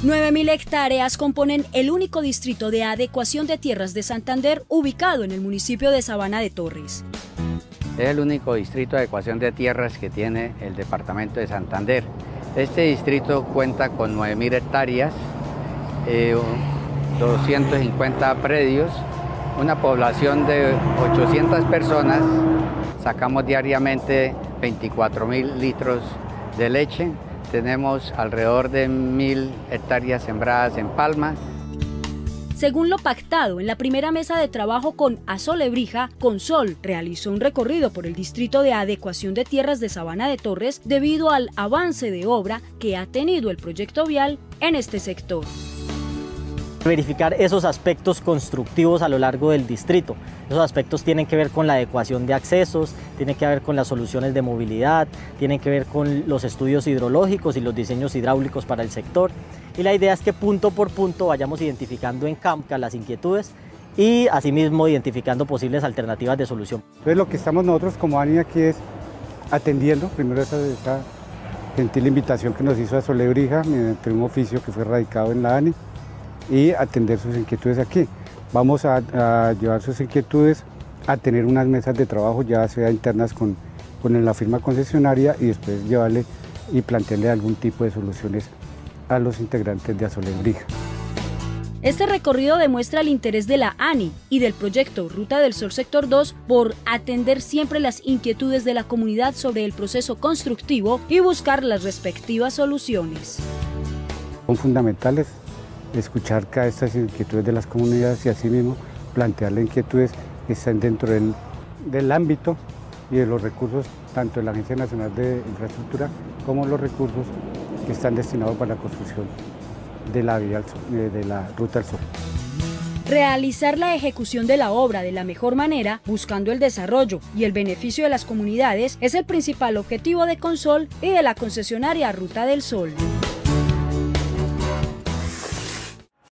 9.000 hectáreas componen el único distrito de adecuación de tierras de Santander, ubicado en el municipio de Sabana de Torres. Es el único distrito de adecuación de tierras que tiene el departamento de Santander. Este distrito cuenta con 9.000 hectáreas, 250 predios, una población de 800 personas. Sacamos diariamente 24.000 litros de leche. Tenemos alrededor de 1.000 hectáreas sembradas en palma. Según lo pactado en la primera mesa de trabajo con Asolebrija, Consol realizó un recorrido por el distrito de adecuación de tierras de Sabana de Torres debido al avance de obra que ha tenido el proyecto vial en este sector. Verificar esos aspectos constructivos a lo largo del distrito. Esos aspectos tienen que ver con la adecuación de accesos, tienen que ver con las soluciones de movilidad, tienen que ver con los estudios hidrológicos y los diseños hidráulicos para el sector. Y la idea es que punto por punto vayamos identificando en CAMCA las inquietudes y asimismo identificando posibles alternativas de solución. Entonces lo que estamos nosotros como ANI aquí es atendiendo primero esa gentil invitación que nos hizo Asolebrija mediante un oficio que fue radicado en la ANI, y atender sus inquietudes aquí. Vamos a llevar sus inquietudes a tener unas mesas de trabajo ya sea internas con la firma concesionaria y después llevarle y plantearle algún tipo de soluciones a los integrantes de Asolebrija. Este recorrido demuestra el interés de la ANI y del proyecto Ruta del Sol Sector 2 por atender siempre las inquietudes de la comunidad sobre el proceso constructivo y buscar las respectivas soluciones. Son fundamentales escuchar cada estas inquietudes de las comunidades y asimismo plantearle inquietudes que están dentro del ámbito y de los recursos tanto de la Agencia Nacional de Infraestructura como los recursos que están destinados para la construcción de la Ruta del Sol. Realizar la ejecución de la obra de la mejor manera, buscando el desarrollo y el beneficio de las comunidades, es el principal objetivo de Consol y de la concesionaria Ruta del Sol.